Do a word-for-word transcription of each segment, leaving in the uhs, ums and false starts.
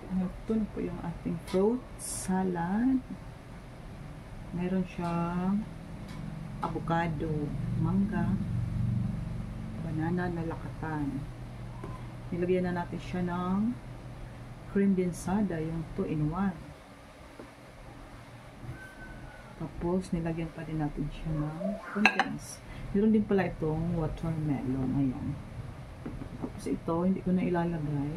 Ito na po yung ating fruit salad. Meron siyang avocado, mangga, banana na lakatan. Nilagyan na natin siya ng cream densada, yung two in one. Tapos, nilagyan pa rin natin siya ng condensed. Meron din pala itong watermelon. Ayan. Tapos ito, hindi ko na ilalagay.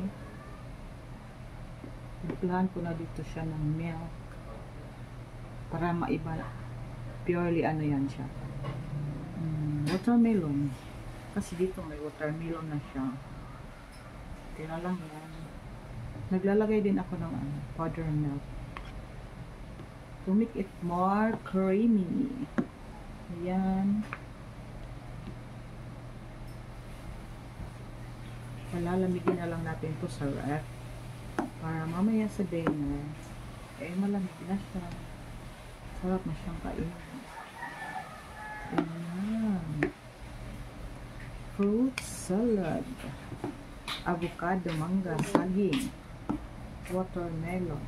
Nagplahan ko na dito siya ng milk. Para maiba. Purely ano yan siya. Hmm, watermelon. Kasi dito may watermelon na siya. Tira lang yan. Naglalagay din ako ng ano, powder milk. To make it more creamy. Ayan. Palalamigin na lang natin ito sa ref. Para mamaya sa dinner, eh malamig na siya. Sarap na siyang kainin. Ayan. Fruit salad. Avocado, mangga, saging. Watermelon.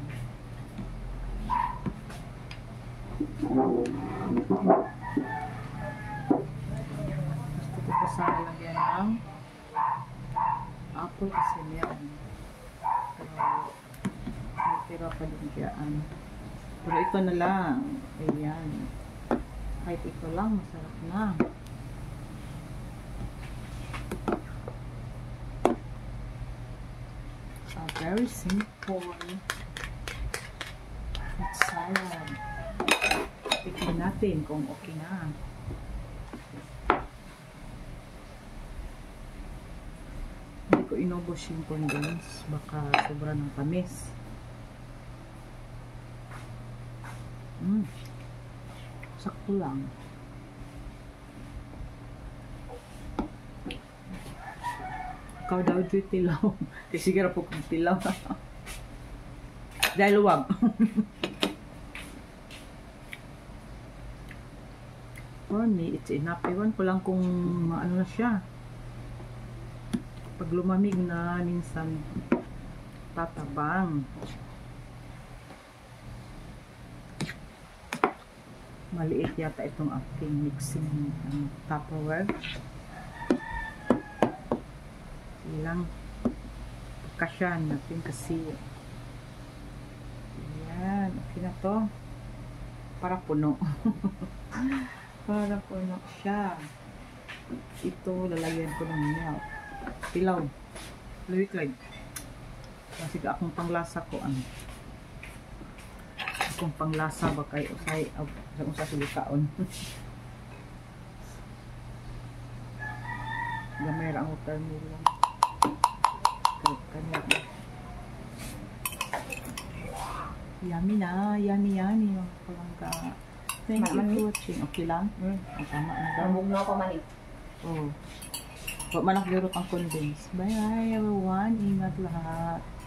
Gusto ko pa sana lagyan ng apple kasi meron. Pero may tira pa din dyan. Pero ito na lang. Ayan. Kahit ito lang, masarap na. A very simple fruit salad. Tignan natin kung okay na. Hindi ko inubos yung condensed. Baka sobra ng tamis. Mm. Sakto lang. Ikaw daw, Joy, tilaw. Kasi sigara po kong tilaw. Dahil wag. For me, it's enough. Ewan ko lang kung ano na siya. Pag lumamig na, minsan tatabang. Maliit yata itong aking mixing um, Tupperware. Ilang kasyan natin kasi. Ayan. Okay na to. Para puno. Para puno siya. Ito, lalagyan ko ng milk. Pilaw. Luwiklag. Kasi akong panglasa ko, ano. Akong panglasa ba kayo usay, kung sa silikaon. Gamay ang watermelon. Kanya. Yummy na. Yummy, yummy. Mga palangga. Thank you for watching. Okay lang? Hmm. Ang tama na daw. Namog na ako mali. Oo. Huwag man nakagirot ang condense. Bye everyone. Ingat lahat.